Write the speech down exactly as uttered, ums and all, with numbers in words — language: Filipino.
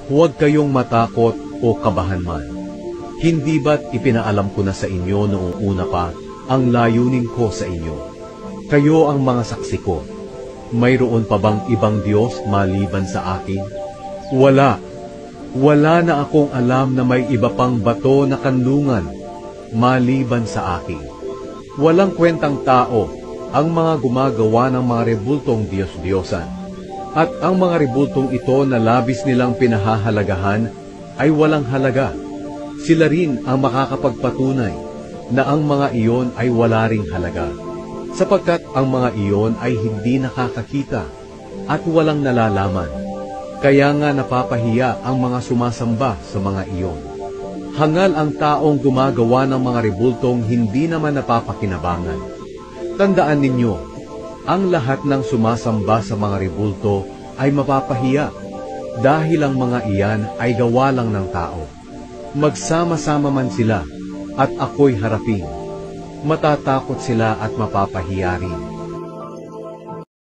Huwag kayong matakot o kabahan man. Hindi ba't ipinaalam ko na sa inyo noong una pa ang layunin ko sa inyo? Kayo ang mga saksi ko. Mayroon pa bang ibang Diyos maliban sa akin? Wala. Wala na akong alam na may iba pang bato na kanlungan maliban sa akin. Walang kwentang tao ang mga gumagawa ng mga rebultong Diyos-Diyosan. At ang mga rebultong ito na labis nilang pinahahalagahan ay walang halaga. Sila rin ang makakapagpatunay na ang mga iyon ay wala ring halaga, sapagkat ang mga iyon ay hindi nakakakita at walang nalalaman. Kaya nga napapahiya ang mga sumasamba sa mga iyon. Hangal ang taong gumagawa ng mga rebultong hindi naman napapakinabangan. Tandaan ninyo, ang lahat ng sumasamba sa mga rebulto ay mapapahiya dahil ang mga iyan ay gawa lang ng tao. Magsama-sama man sila at ako'y harapin. Matatakot sila at mapapahiya rin.